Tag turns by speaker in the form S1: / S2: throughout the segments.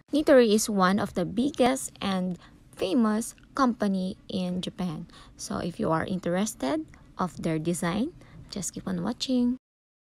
S1: Nitori is one of the biggest and famous company in Japan. So if you are interested of their design, just keep on watching.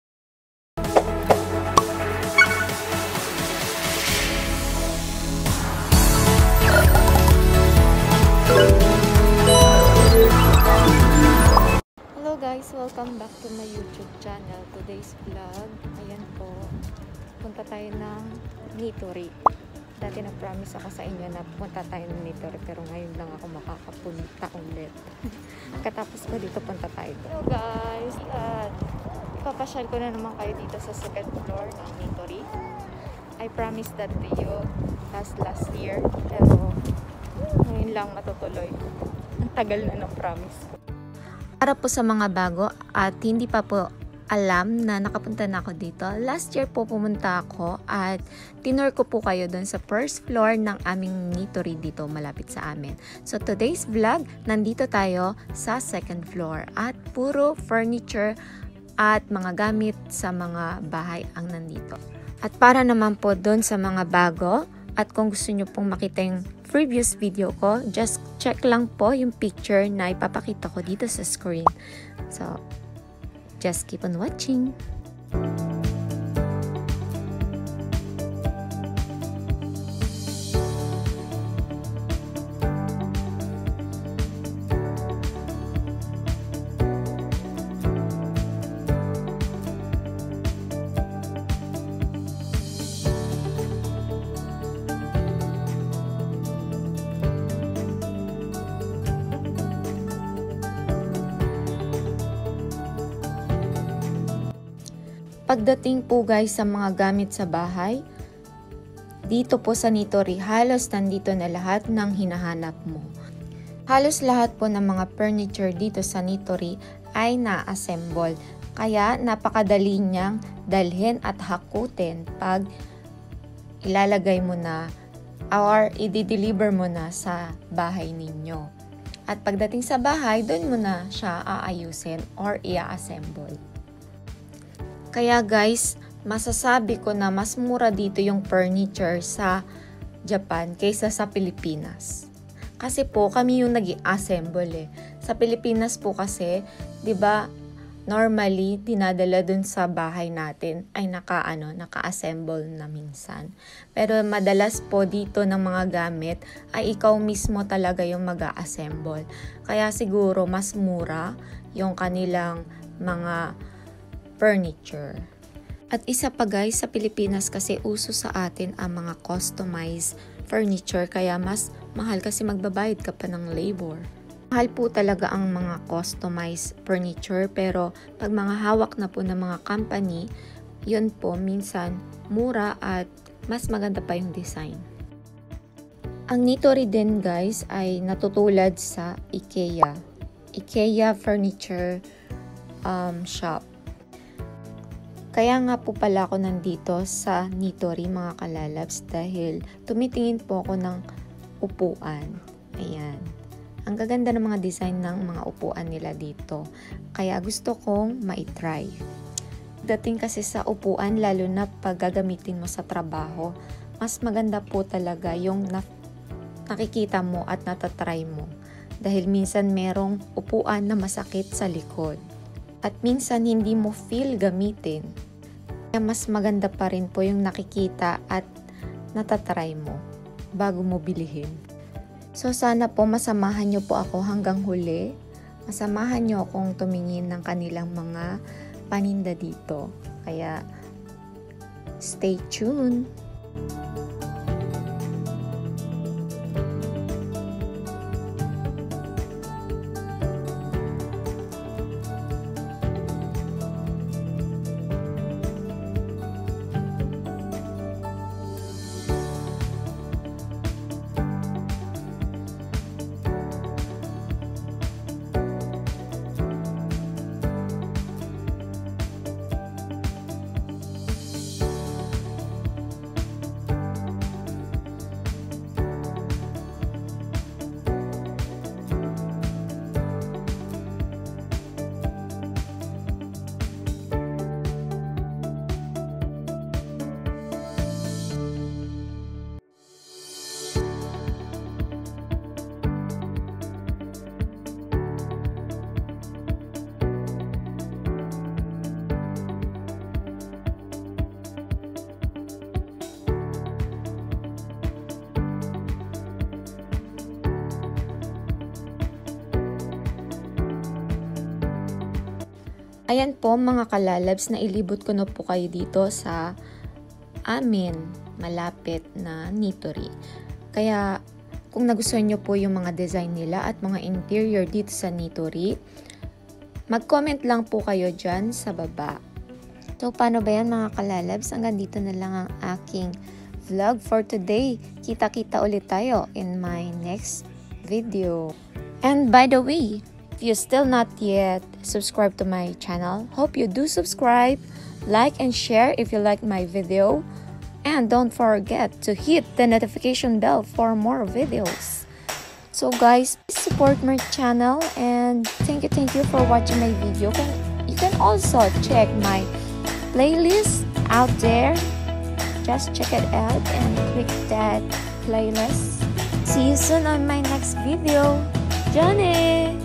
S1: Hello guys, welcome back to my YouTube channel. Today's vlog, ayan po, punta tayo ng Nitori. Dati na-promise ako sa inyo na punta tayo ng Nitori, pero ngayon lang ako makakapunta ulit. Katapos ko dito, punta tayo. Hello guys, at ipapasyal ko na naman kayo dito sa second floor ng Nitori. I promised that to you last year, pero ngayon lang matutuloy. Ang tagal na ng promise ko. Para po sa mga bago at hindi pa po alam na nakapunta na ako dito, last year po pumunta ako at tinur ko po kayo doon sa first floor ng aming Nitori dito malapit sa amin. So today's vlog, nandito tayo sa second floor at puro furniture at mga gamit sa mga bahay ang nandito. At para naman po doon sa mga bago, at kung gusto nyo pong makita yung previous video ko, just check lang po yung picture na ipapakita ko dito sa screen. So, just keep on watching. Pagdating po guys sa mga gamit sa bahay, dito po sa Nitori, halos nandito na lahat ng hinahanap mo. Halos lahat po ng mga furniture dito sa Nitori ay na-assemble. Kaya napakadali niyang dalhin at hakutin pag ilalagay mo na or i-deliver mo na sa bahay ninyo. At pagdating sa bahay, doon mo na siya aayusin or i-assemble. Kaya guys, masasabi ko na mas mura dito yung furniture sa Japan kaysa sa Pilipinas. Kasi po kami yung nag-assemble eh. Sa Pilipinas po kasi, 'di ba, normally dinadala dun sa bahay natin ay naka-assemble na minsan. Pero madalas po dito ng mga gamit ay ikaw mismo talaga yung mag-assemble. Kaya siguro mas mura yung kanilang mga furniture. At isa pa guys, sa Pilipinas kasi uso sa atin ang mga customized furniture, kaya mas mahal kasi magbabayad ka pa ng labor. Mahal po talaga ang mga customized furniture, pero pag mga hawak na po ng mga company, yun po minsan mura at mas maganda pa yung design. Ang Nitori din guys ay natutulad sa IKEA furniture shop. Kaya nga po pala ako nandito sa Nitori mga kalalabs dahil tumitingin po ako ng upuan. Ayan. Ang gaganda ng mga design ng mga upuan nila dito. Kaya gusto kong ma-try. Dating kasi sa upuan, lalo na pag gagamitin mo sa trabaho, mas maganda po talaga yung nakikita mo at natatry mo. Dahil minsan merong upuan na masakit sa likod. At minsan hindi mo feel gamitin. Kaya mas maganda pa rin po yung nakikita at natatry mo bago mo bilihin. So sana po masamahan nyo po ako hanggang huli. Masamahan nyo akong tumingin ng kanilang mga paninda dito. Kaya stay tuned! Ayan po mga kalalabs, na ilibot ko na po kayo dito sa amin malapit na Nitori. Kaya kung nagustuhan nyo po yung mga design nila at mga interior dito sa Nitori, mag-comment lang po kayo dyan sa baba. So paano ba yan mga kalalabs? Hanggang dito na lang ang aking vlog for today. Kita-kita ulit tayo in my next video. And by the way, if you still not yet subscribe to my channel, hope you do subscribe, like and share if you like my video, and don't forget to hit the notification bell for more videos. So guys, please support my channel, and thank you for watching my video. You can also check my playlist out there. Just check it out and click that playlist. See you soon on my next video. Johnny!